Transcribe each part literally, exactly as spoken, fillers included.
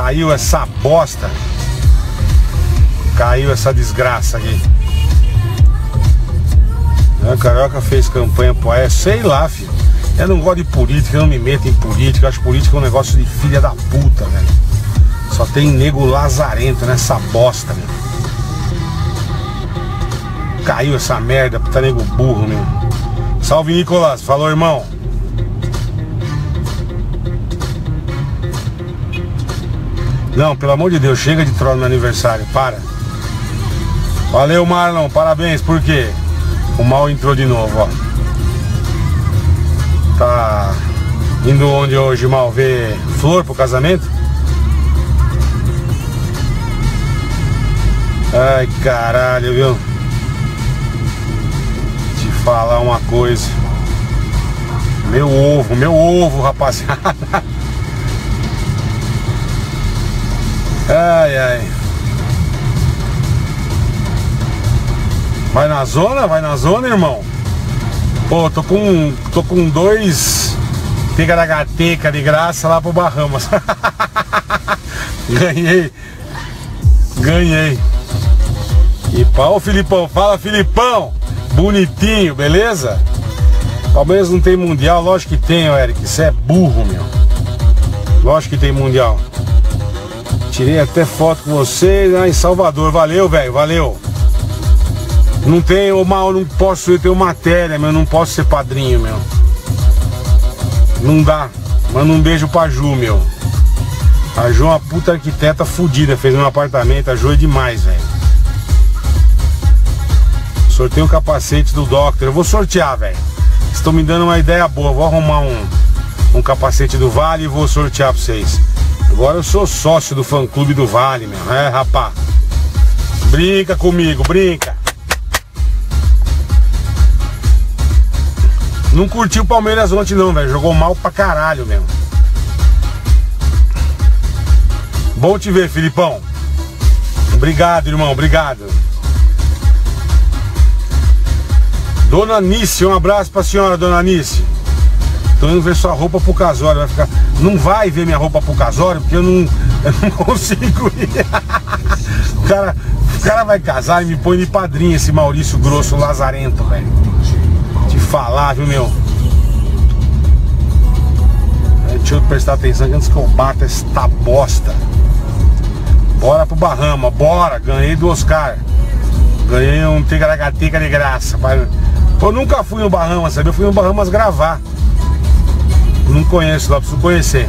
Caiu essa bosta. Caiu essa desgraça aqui. A Carioca fez campanha pro Aécio. Sei lá, filho. Eu não gosto de política, eu não me meto em política. Eu acho política um negócio de filha da puta, velho. Só tem nego lazarento nessa bosta, velho. Caiu essa merda, puta nego burro, meu. Salve, Nicolas. Falou, irmão. Não, pelo amor de Deus, chega de troll no meu aniversário, para. Valeu, Marlon, parabéns, por quê? O mal entrou de novo, ó. Tá indo onde hoje, mal? Ver flor pro casamento? Ai, caralho, viu? Te falar uma coisa. Meu ovo, meu ovo, rapaziada. Ai, ai. Vai na zona? Vai na zona, irmão? Pô, tô com, tô com dois ticaracateca de graça lá pro Bahamas. Ganhei. Ganhei. E pau, Filipão. Fala, Filipão. Bonitinho, beleza? Palmeiras não tem mundial. Lógico que tem, ó, Eric. Você é burro, meu. Lógico que tem mundial. Tirei até foto com vocês lá em Salvador. Valeu, velho, valeu. Não tenho, mal, não posso, eu tenho matéria, meu, não posso ser padrinho, meu. Não dá. Manda um beijo pra Ju, meu. A Ju é uma puta arquiteta fodida, fez um apartamento, a Ju é demais, velho. Sorteio um capacete do Doctor, eu vou sortear, velho. Estão me dando uma ideia boa, vou arrumar um, um capacete do Vale e vou sortear pra vocês. Agora eu sou sócio do fã clube do Vale, meu. É, rapá. Brinca comigo, brinca. Não curtiu o Palmeiras ontem não, velho. Jogou mal pra caralho, meu. Bom te ver, Filipão. Obrigado, irmão, obrigado. Dona Nice, um abraço pra senhora, Dona Nice. Tô indo ver sua roupa pro casório. Vai ficar... Não vai ver minha roupa pro casório, porque eu não, eu não consigo ir. O cara, o cara vai casar e me põe de padrinho, esse Maurício Grosso lazarento, velho. Te falar, viu, meu? Deixa eu prestar atenção antes que eu bata esta bosta. Bora pro Bahama, bora. Ganhei do Oscar. Ganhei um ticaracateca de graça. Eu nunca fui no Bahamas, sabe? Eu fui no Bahamas gravar. Não conheço lá, preciso conhecer.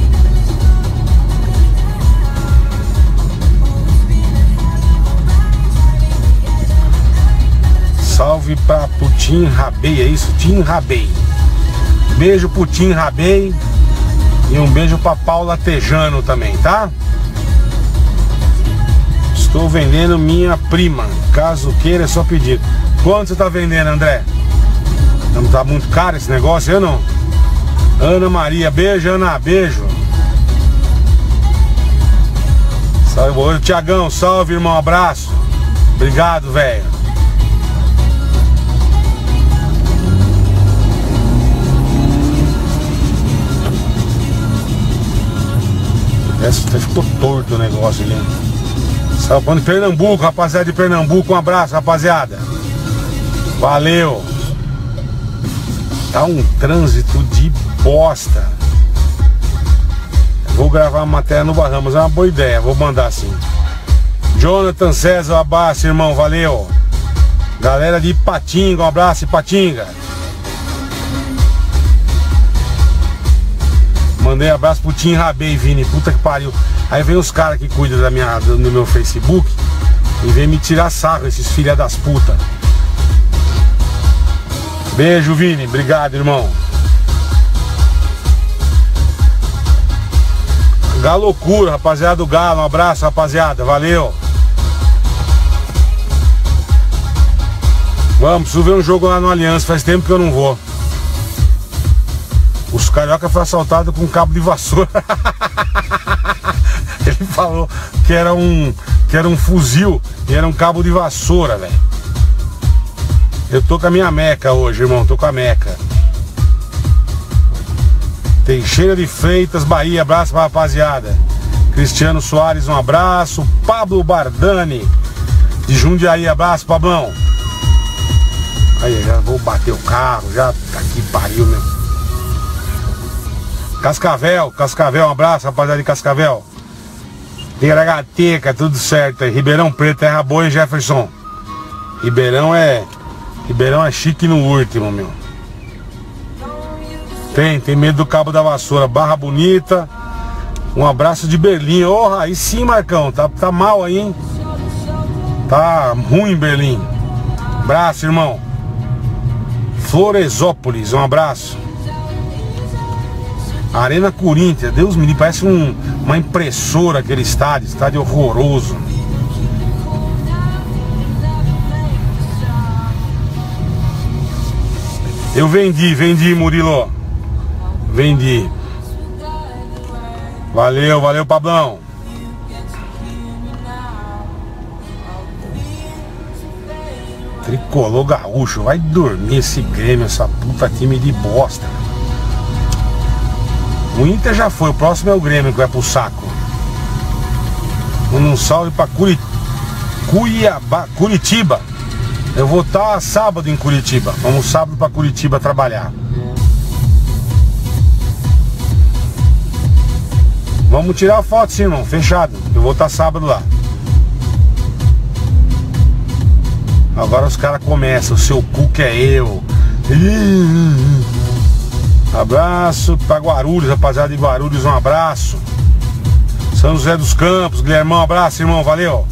Salve pra Putin Rabei, é isso? Tim Rabei. Beijo pro Tim Rabei. E um beijo pra Paula Tejano também, tá? Estou vendendo minha prima. Caso queira, é só pedir. Quanto você tá vendendo, André? Não tá muito caro esse negócio, eu não? Ana Maria, beijo, Ana, beijo. Salve, oi, Tiagão, salve, irmão, abraço. Obrigado, velho. Essa até ficou torto o negócio ali. Salve de Pernambuco, rapaziada de Pernambuco, um abraço, rapaziada. Valeu. Tá um trânsito de bosta. Vou gravar uma matéria no Bahamas, é uma boa ideia, vou mandar assim. Jonathan César, abraço, irmão, valeu. Galera de Ipatinga, um abraço, Ipatinga. Mandei abraço pro Tim Rabei, Vini, puta que pariu. Aí vem os caras que cuidam da minha, do meu Facebook e vem me tirar sarro, esses filha das putas. Beijo, Vini, obrigado, irmão. Galocura, rapaziada do Galo, um abraço, rapaziada, valeu. Vamos, preciso ver um jogo lá no Aliança, faz tempo que eu não vou. Os Carioca foi assaltado com um cabo de vassoura. Ele falou que era um que era um fuzil e era um cabo de vassoura, velho. Eu tô com a minha meca hoje, irmão, tô com a meca. Teixeira de Freitas, Bahia, abraço pra rapaziada. Cristiano Soares, um abraço. Pablo Bardani de Jundiaí, abraço, Pablão. Aí, já vou bater o carro, já tá aqui, pariu, meu. Cascavel, Cascavel, um abraço, rapaziada de Cascavel. Tiragateca, tudo certo aí. Ribeirão Preto, terra boa, hein, Jefferson? Ribeirão é... Ribeirão é chique no último, meu. Tem, tem medo do cabo da vassoura. Barra Bonita. Um abraço de Berlim. Oh, aí sim, Marcão. Tá, tá mal aí, hein? Tá ruim, Berlim. Abraço, irmão. Floresópolis, um abraço. Arena Corinthians. Deus me livre, parece um, uma impressora aquele estádio. Estádio horroroso. Eu vendi, vendi, Murilo. Vendi. Valeu, valeu, Pablão. Tricolor gaúcho. Vai dormir esse Grêmio, essa puta time de bosta. O Inter já foi, o próximo é o Grêmio que vai pro saco. Um salve pra Curi... Cuiabá, Curitiba. Eu vou estar sábado em Curitiba. Vamos sábado pra Curitiba trabalhar. Vamos tirar a foto, sim, irmão. Fechado. Eu vou estar sábado lá. Agora os caras começam. O seu cu que é eu. Abraço pra Guarulhos, rapaziada de Guarulhos. Um abraço. São José dos Campos. Guilhermão, abraço, irmão. Valeu.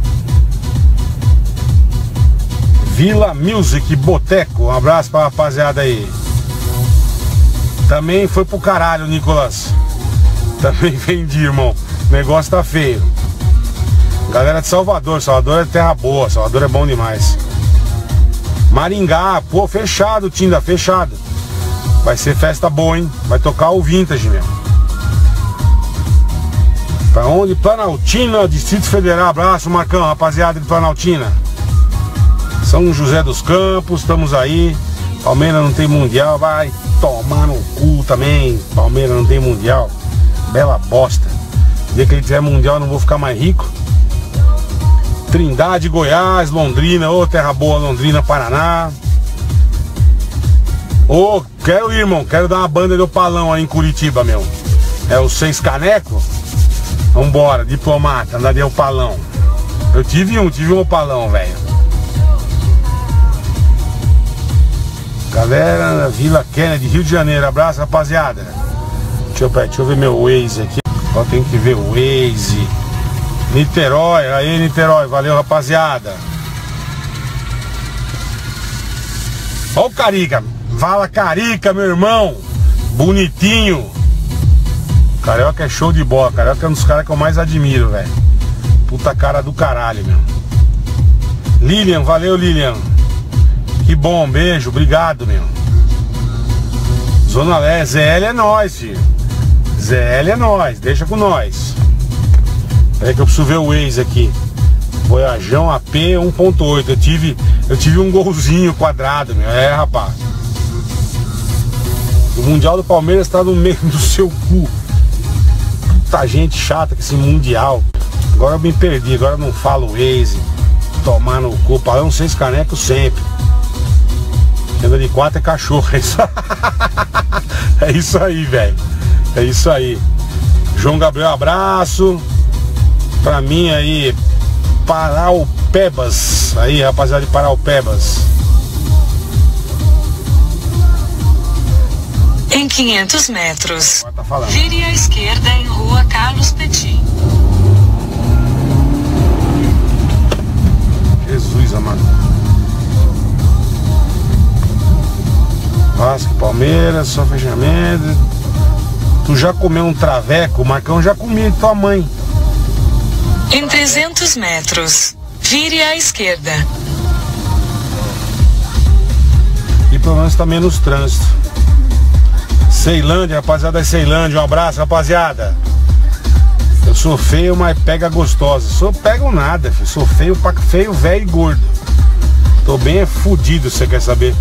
Vila Music Boteco, um abraço pra rapaziada aí. Também foi pro caralho, Nicolas. Também vendi, irmão. O negócio tá feio. Galera de Salvador, Salvador é terra boa, Salvador é bom demais. Maringá, pô, fechado, Tinda, fechado. Vai ser festa boa, hein? Vai tocar o Vintage, meu. Pra onde? Planaltina, Distrito Federal, abraço, Marcão, rapaziada de Planaltina. São José dos Campos, estamos aí. Palmeiras não tem mundial, vai tomar no cu também. Palmeiras não tem mundial. Bela bosta. No dia que ele tiver mundial eu não vou ficar mais rico. Trindade, Goiás, Londrina, ô, terra boa, Londrina, Paraná. Ô, quero ir, irmão, quero dar uma banda de opalão aí em Curitiba, meu. É o Seis Caneco? Vambora, diplomata, andar de opalão. Eu tive um, tive um opalão, velho. Galera, Vila Kennedy, Rio de Janeiro, abraço, rapaziada. Deixa eu, deixa eu ver meu Waze aqui. Ó, tem que ver o Waze. Niterói, aí Niterói, valeu, rapaziada. Ó o Carica, fala Carica, meu irmão. Bonitinho. Carioca é show de bola, Carioca é um dos caras que eu mais admiro, velho. Puta cara do caralho, meu. Lilian, valeu, Lilian. Que bom, beijo, obrigado, meu. Zona Leste, Z L é nós, filho. Z L é nós, deixa com nós. Peraí que eu preciso ver o Waze aqui. Voyajão A P um ponto oito. Eu tive, eu tive um golzinho quadrado, meu. É, rapaz. O Mundial do Palmeiras tá no meio do seu cu. Puta gente chata com esse Mundial. Agora eu me perdi, agora eu não falo Waze. Tomar no cu, palão seis canecos sempre. Anda de quatro é cachorro. É isso, é isso aí, velho. É isso aí. João Gabriel, abraço. Pra mim aí, Paraupebas. Aí, rapaziada de Paraupebas. Em quinhentos metros, tá falando. Vire à esquerda em Rua Carlos Petit. Jesus amado. Vasco, Palmeiras, só fechamento. Tu já comeu um traveco? O Marcão já comia de tua mãe. Em trezentos metros, vire à esquerda. E pelo menos tá menos trânsito. Ceilândia, rapaziada da Ceilândia, um abraço, rapaziada. Eu sou feio, mas pega gostosa. Sou pego nada, filho. Sou feio, feio, velho e gordo. Tô bem é fudido, você quer saber?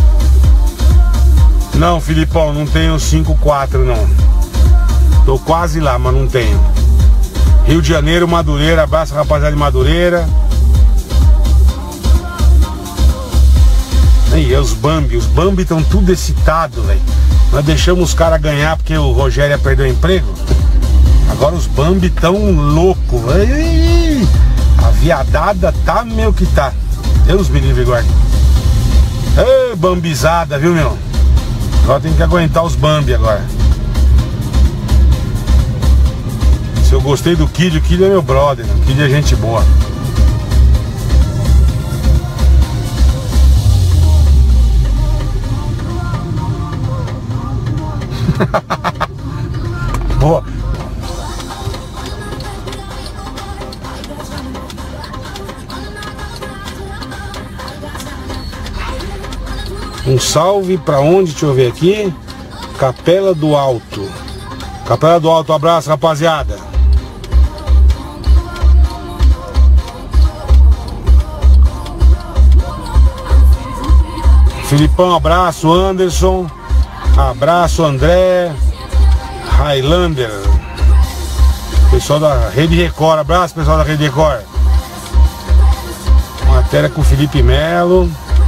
Não, Filipão, não tenho cinco quatro não. Tô quase lá, mas não tenho. Rio de Janeiro, Madureira. Abraço, rapaziada de Madureira. E os Bambi, os Bambi estão tudo excitados, velho. Nós deixamos os caras ganhar porque o Rogério ia perder o emprego. Agora os Bambi tão loucos. A viadada tá meio que tá. Deus me livre, guarda. Ei, bambizada, viu, meu? Agora tem que aguentar os Bambi agora. Se eu gostei do Kid, o Kid é meu brother. O Kid é gente boa. Boa. Um salve pra onde? Deixa eu ver aqui. Capela do Alto. Capela do Alto, um abraço, rapaziada. Filipão, abraço. Anderson, abraço. André, Highlander, pessoal da Rede Record, abraço pessoal da Rede Record. Matéria com o Felipe Melo.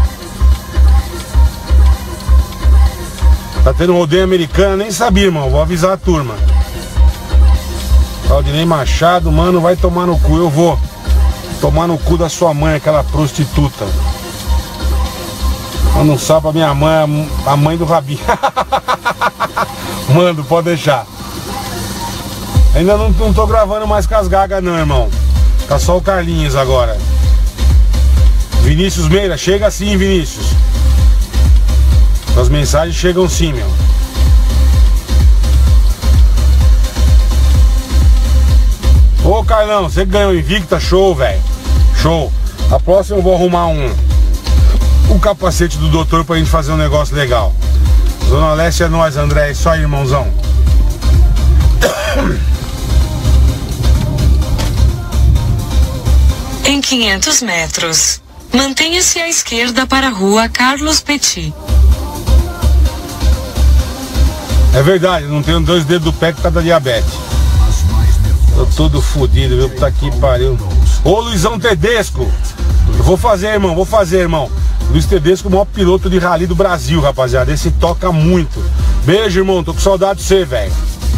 Tá tendo rodeio americano, nem sabia, irmão, vou avisar a turma. Claudinei Machado, mano, vai tomar no cu. Eu vou tomar no cu da sua mãe, aquela prostituta. Manda um salve pra minha mãe, a mãe do Rabi. Mando, pode deixar. Ainda não, não tô gravando mais com as gagas não, irmão. Tá só o Carlinhos agora. Vinícius Meira, chega sim, Vinícius. As mensagens chegam sim, meu. Ô Carlão, você ganhou Invicta, show, velho. Show. A próxima eu vou arrumar um o capacete do doutor pra gente fazer um negócio legal. Zona Leste é nóis, André. É isso aí, irmãozão. Em quinhentos metros, mantenha-se à esquerda para a rua Carlos Petit. É verdade, não tenho dois dedos do pé por causa da diabetes. Tô todo fodido, viu? Puta que pariu. Ô Luizão Tedesco, eu vou fazer, irmão, vou fazer, irmão. Luiz Tedesco, o maior piloto de rally do Brasil, rapaziada. Esse toca muito. Beijo, irmão, tô com saudade de você, velho.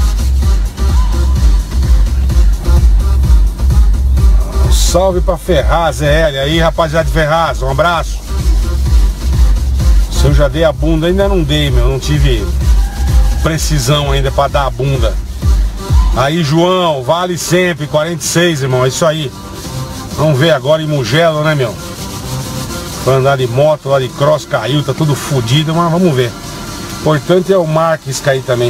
Salve pra Ferraz, Zé L. Aí, rapaziada de Ferraz, um abraço. Se eu já dei a bunda, ainda não dei, meu. Não tive precisão ainda pra dar a bunda. Aí, João, vale sempre, quarenta e seis, irmão, é isso aí. Vamos ver agora em Mugello, né, meu? Pra andar de moto, lá de cross caiu, tá tudo fodido, mas vamos ver. O importante é o Marques cair também.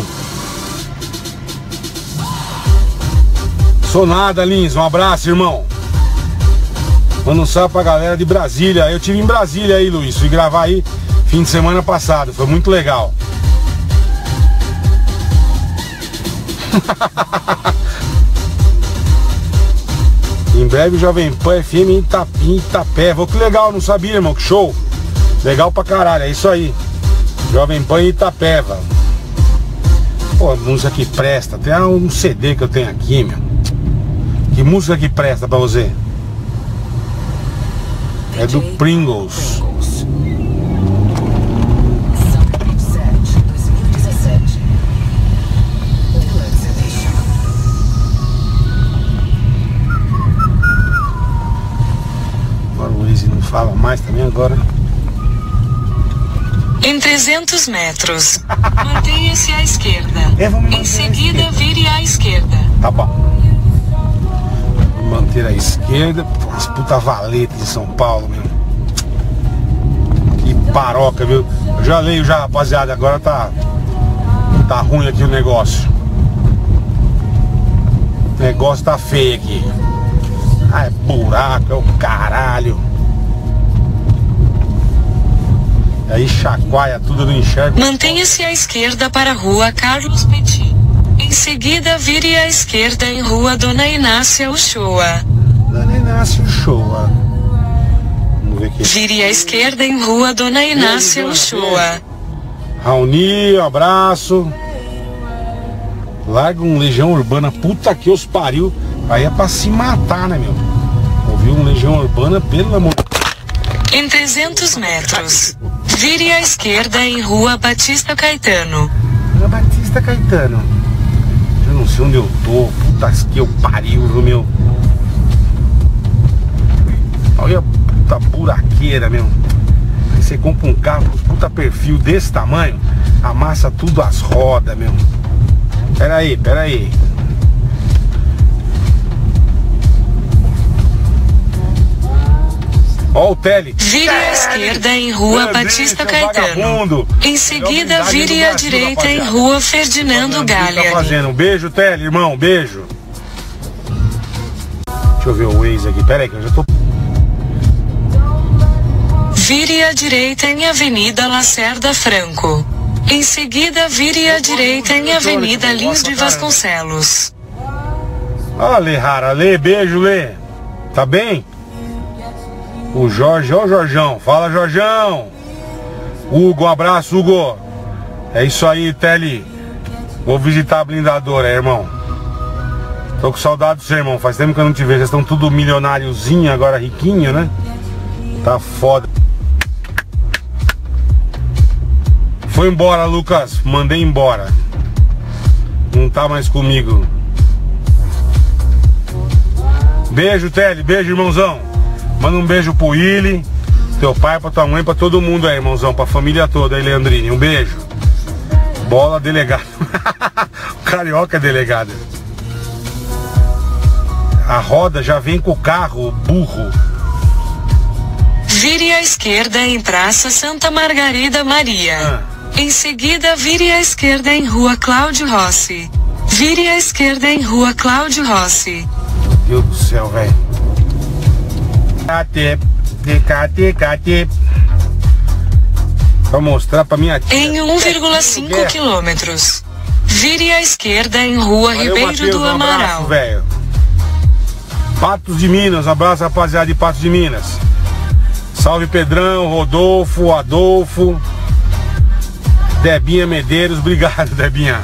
Sou nada, Lins, um abraço, irmão. Manda um salve pra galera de Brasília. Eu tive em Brasília aí, Luiz, fui gravar aí fim de semana passado, foi muito legal. Em breve Jovem Pan F M em Itapim, Itapé. Vou, que legal, não sabia, irmão, que show. Legal pra caralho, é isso aí. Jovem Pan em Itapeva. Pô, música que presta. Tem um C D que eu tenho aqui, meu. Que música que presta pra você? É do Pringles. Fala mais também agora. Em trezentos metros, mantenha-se à esquerda. É, em seguida, esquerda. Vire à esquerda. Tá bom. Manter à esquerda. As puta valeta de São Paulo, meu. Que paroca, viu? Eu já leio já, rapaziada. Agora tá Tá ruim aqui o negócio. O negócio tá feio aqui. Ah, é buraco, é o caralho. Aí chacoalha tudo, não enxerga. Mantenha-se à esquerda para a rua Carlos Petit. Em seguida, vire à esquerda em rua Dona Inácia Uchoa. Dona Inácia Uchoa. Vamos ver aqui. Vire à esquerda em rua Dona Inácia Uchoa. Raoni, um abraço. Larga um Legião Urbana. Puta que os pariu. Aí é pra se matar, né, meu? Ouviu um Legião Urbana, pelo amor. Em trezentos metros, vire à esquerda em Rua Batista Caetano. Rua Batista Caetano. Eu não sei onde eu tô. Puta que eu pariu, meu. Olha a puta buraqueira, meu. Aí você compra um carro com puta perfil desse tamanho, amassa tudo as rodas, meu. Pera aí, pera aí. Ó o tele. Vire à esquerda em Rua Batista Caetano. Em seguida, vire à direita em Rua Ferdinando Galliani. Tá fazendo um beijo, tele, irmão, beijo. Deixa eu ver o Waze aqui, pera aí que eu já tô... Vire à direita em Avenida Lacerda Franco. Em seguida, vire à direita em Avenida Lins de Vasconcelos. Ah, Lê Rara, Lê, beijo, Lê. Tá bem? O Jorge, ó o Jorjão, fala Jorjão. Hugo, um abraço, Hugo. É isso aí, Tele. Vou visitar a blindadora, irmão. Tô com saudade do seu irmão, faz tempo que eu não te vejo. Vocês estão tudo milionáriozinho, agora riquinho, né? Tá foda. Foi embora, Lucas, mandei embora. Não tá mais comigo. Beijo, Tele, beijo, irmãozão. Manda um beijo pro Willi, teu pai, pra tua mãe, pra todo mundo aí, irmãozão. Pra família toda aí, Leandrine. Um beijo. Bola, delegado. O carioca é delegado. A roda já vem com o carro, burro. Vire à esquerda em Praça Santa Margarida Maria. Ah. Em seguida, vire à esquerda em Rua Cláudio Rossi. Vire à esquerda em Rua Cláudio Rossi. Meu Deus do céu, velho. Cate, cate, cate. Pra mostrar pra minha tia. Em um vírgula cinco quilômetros. Vire à esquerda em Rua Valeu, Ribeiro Mateus, do Amaral. Um abraço, velho. Patos de Minas, um abraço, rapaziada de Patos de Minas. Salve Pedrão, Rodolfo, Adolfo, Debinha Medeiros, obrigado, Debinha.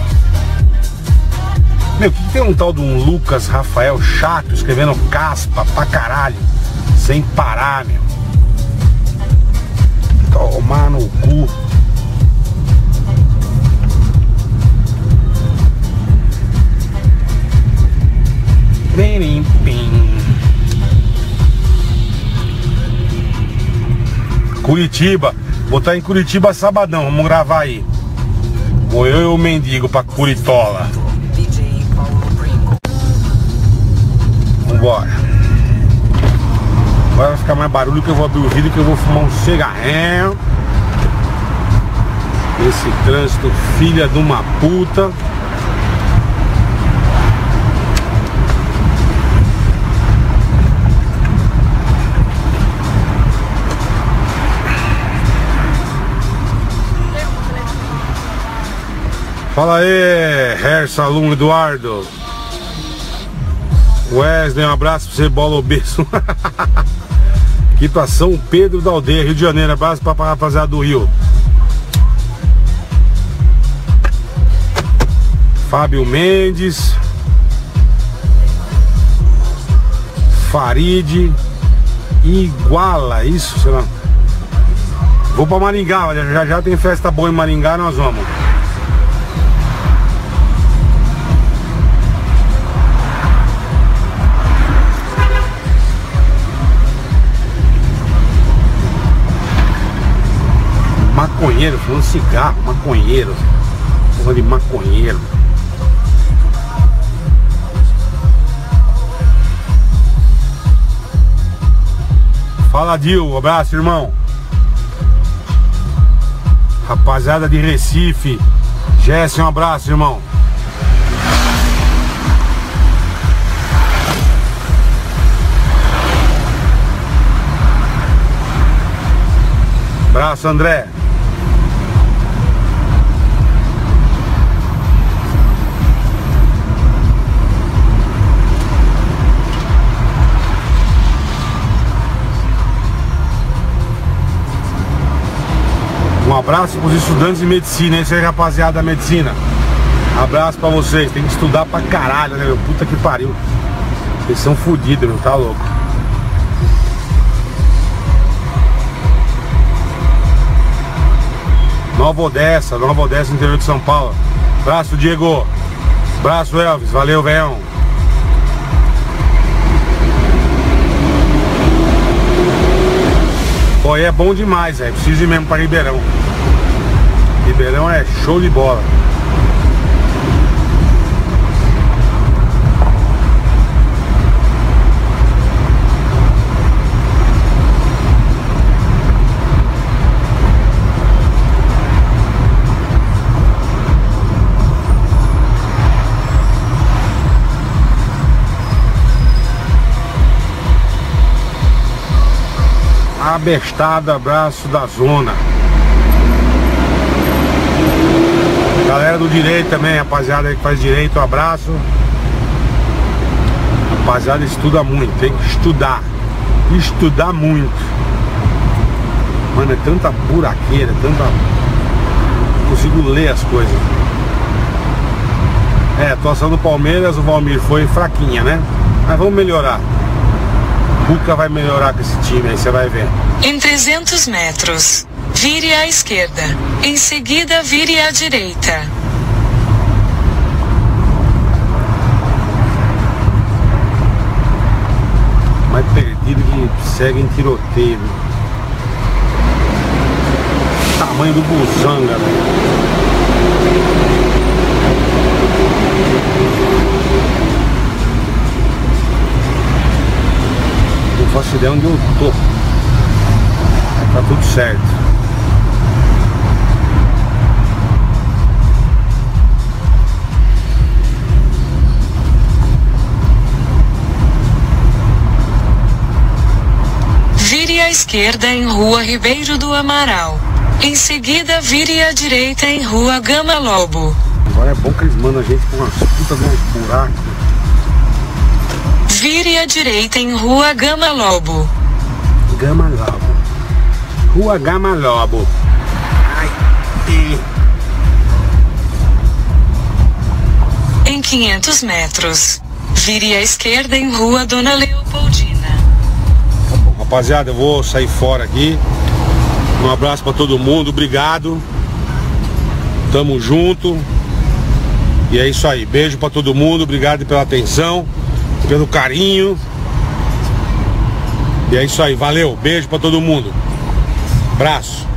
Meu, que tem um tal de um Lucas Rafael chato escrevendo caspa pra caralho, sem parar, meu. Tomar no cu. Pim, pim. Curitiba, vou estar em Curitiba sabadão, vamos gravar aí. Vou eu e o mendigo pra Curitola. Vambora. Agora vai ficar mais barulho que eu vou abrir o vidro, que eu vou fumar um cigarrinho. Esse trânsito, filha de uma puta. Fala aí, Hair Salon Eduardo. Wesley, um abraço pra você, bola obeso. Aqui pra São Pedro da Aldeia, Rio de Janeiro. Abraço pra rapaziada do Rio. Fábio Mendes, Farid, Iguala, isso, sei lá. Vou pra Maringá, olha, já já tem festa boa em Maringá, nós vamos. Maconheiro, falando cigarro, maconheiro. Porra de maconheiro. Fala, Dil, um abraço, irmão. Rapaziada de Recife, Jesse, um abraço, irmão. Abraço, André. Um abraço para os estudantes de medicina, esse aí, rapaziada da medicina. Abraço para vocês, tem que estudar pra caralho, né, meu? Puta que pariu. Eles são fodidos, meu, tá louco. Nova Odessa, Nova Odessa, interior de São Paulo. Braço, Diego. Braço, Elvis. Valeu, velhão. Pô, aí é bom demais, velho. Preciso ir mesmo pra Ribeirão. Ribeirão é show de bola. Abestada, abraço da zona. Galera do direito também, rapaziada aí que faz direito, um abraço. Rapaziada, estuda muito, tem que estudar. Estudar muito. Mano, é tanta buraqueira, tanta... Não consigo ler as coisas. É, a atuação do Palmeiras, o Valmir foi fraquinha, né? Mas vamos melhorar. Nunca vai melhorar com esse time, aí você vai ver. Em trezentos metros, vire à esquerda. Em seguida, vire à direita. Mais perdido que segue em tiroteio. Tamanho do Buzanga, velho. Não faço ideia onde eu tô. Tá tudo certo. Vire à esquerda em Rua Ribeiro do Amaral. Em seguida, vire à direita em Rua Gama Lobo. Agora é bom que eles mandam a gente com umas putas de uns buracos. Vire à direita em Rua Gama Lobo. Gama Lobo. Rua Gama Lobo. Ai, e... Em quinhentos metros, vire à esquerda em Rua Dona Leopoldina. Tá bom, rapaziada, eu vou sair fora aqui. Um abraço pra todo mundo, obrigado. Tamo junto. E é isso aí, beijo pra todo mundo, obrigado pela atenção, pelo carinho. E é isso aí, valeu, beijo pra todo mundo. Abraço.